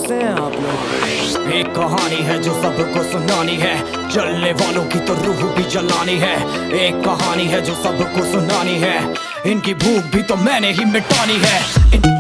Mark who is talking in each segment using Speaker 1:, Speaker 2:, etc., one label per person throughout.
Speaker 1: से हैं आप लोग? एक कहानी है जो सबको सुनानी है, जलने वालों की तो रूह भी जलानी है। एक कहानी है जो सबको सुनानी है, इनकी भूख भी तो मैंने ही मिटानी है।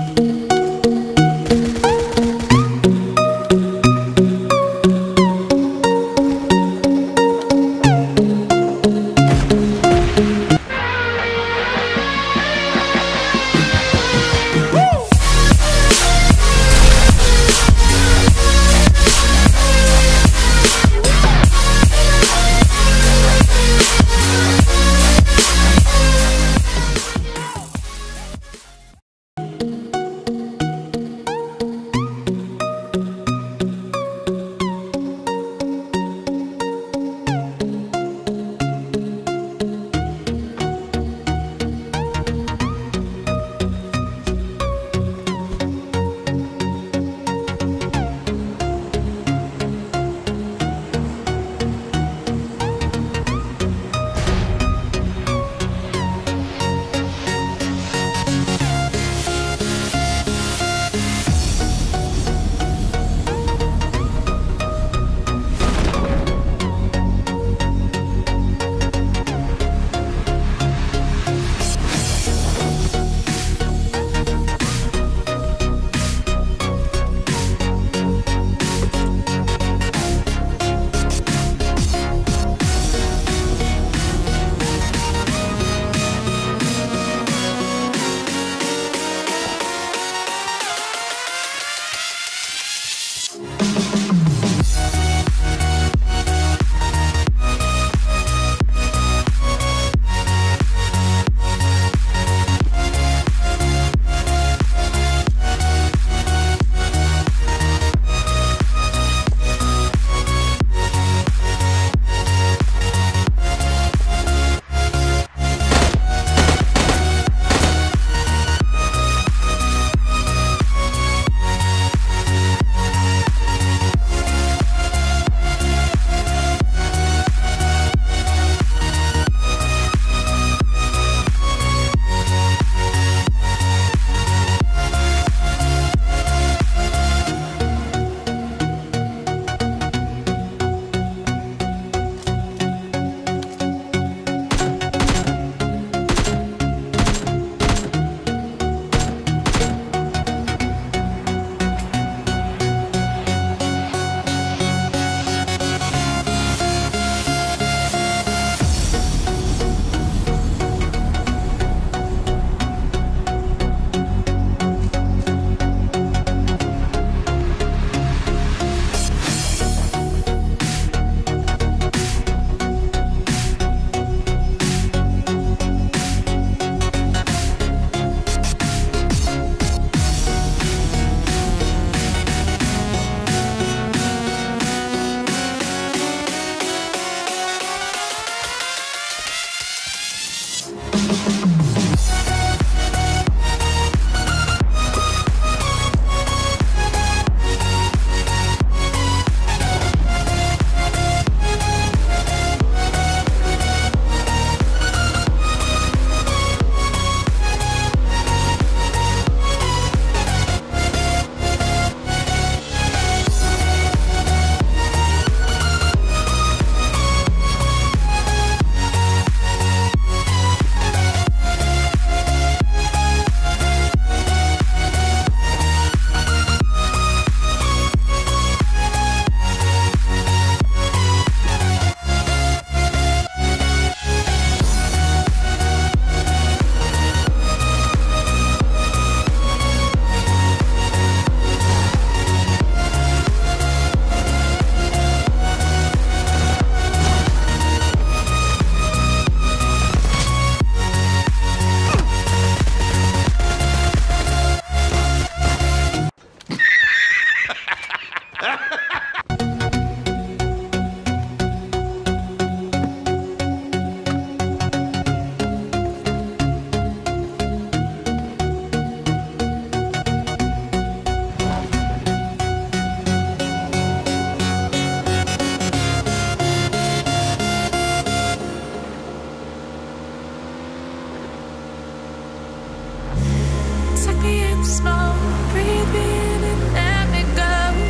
Speaker 2: Take me in slow, breathe in and let me go.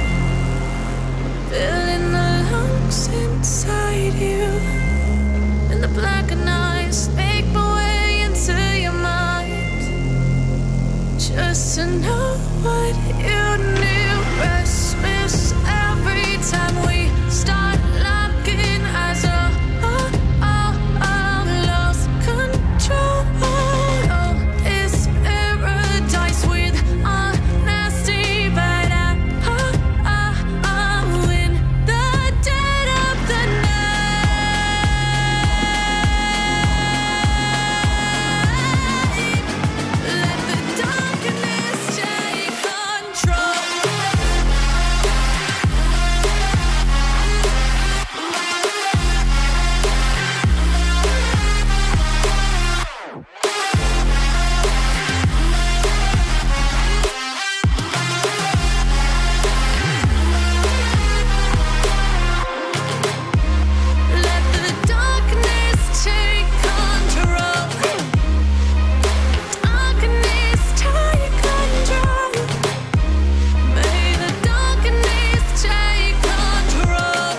Speaker 2: blackened eyes make my way into your mind, just to know what you knew. Restless every time we start locking eyes. Lost control. Oh, it's paradise with honesty, but I'm in the dead of the night. Let the darkness take control. Let the darkness take control. Darkness take control. May the darkness take control.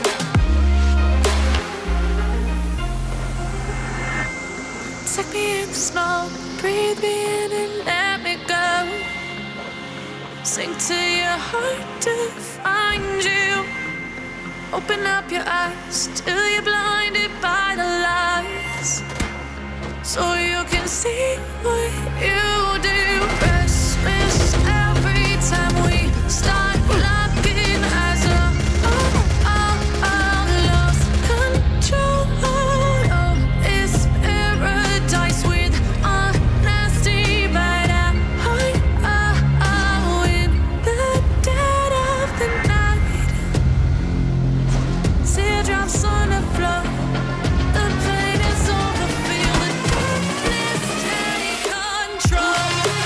Speaker 2: Take me in the smoke, breathe me in and let me go. Sink to your heart to find you. Open up your eyes till you're blinded by the lights, so you can see what you do. Restless every time we start locking eyes. Lost control. Oh, it's paradise with honesty, but I'm in the dead of the night. Teardrops on the floor. The pain is over. Feel the darkness take control.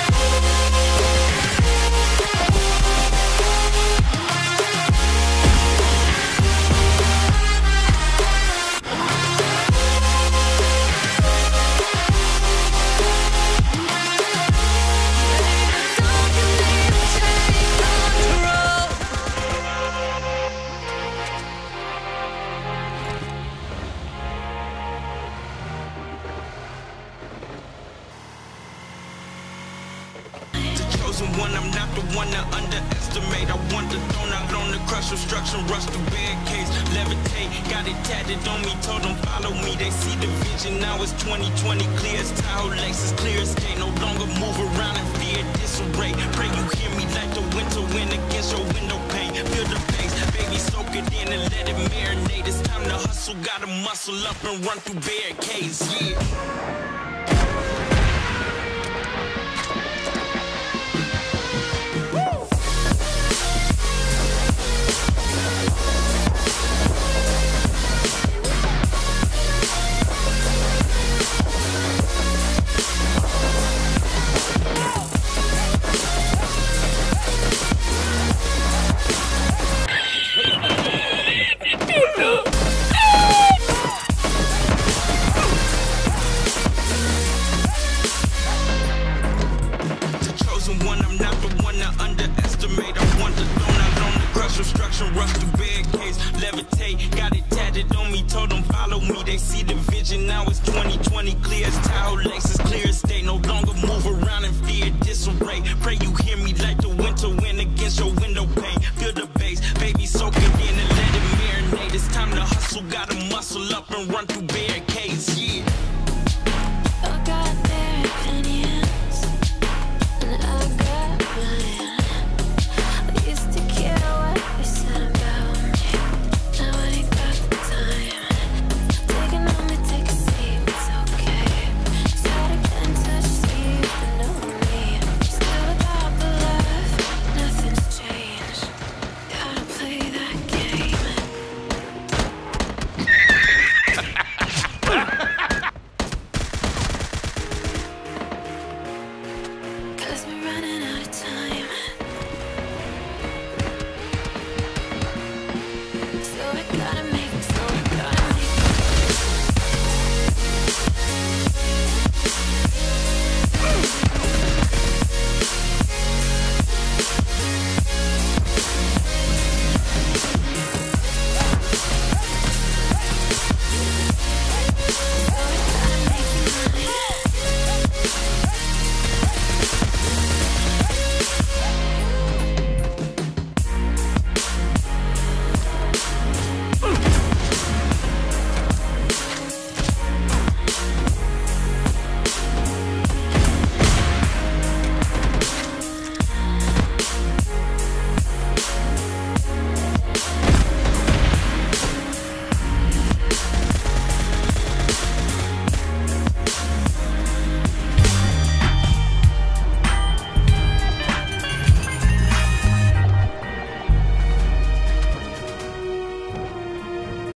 Speaker 3: Chosen one, I'm not the one to underestimate. I want the throne, I learned to crush obstruction, rush the barricades, levitate. Got it tatted on me, told them follow me. They see the vision, now it's 2020, clear as Tahoe Lexus, clear as day. No longer move around in fear, disarray. Pray you hear me like the winter wind against your window pane. Feel the bass, baby, soak it in and let it marinate. It's time to hustle, gotta muscle up and run through barricades, yeah. One, I'm not the one to underestimate. I want the throne, I learned to crush obstruction, rush through barricades, levitate. Got it tatted on me, told them follow me. They see the vision, now it's 2020, clear as Tahoe Lexus, clear as day. No longer move around in fear, disarray. Pray you hear me like the winter wind against your window pane. Feel the bass, baby, soak it in and let it marinate. It's time to hustle, gotta muscle up and run through barricades.